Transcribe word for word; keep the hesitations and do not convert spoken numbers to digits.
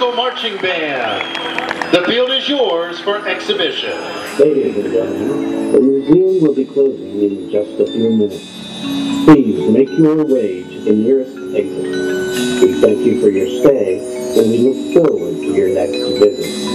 School Marching Band. The field is yours for exhibition. Ladies and gentlemen, the museum will be closing in just a few minutes. Please make your way to the nearest exit. We thank you for your stay, and we look forward to your next visit.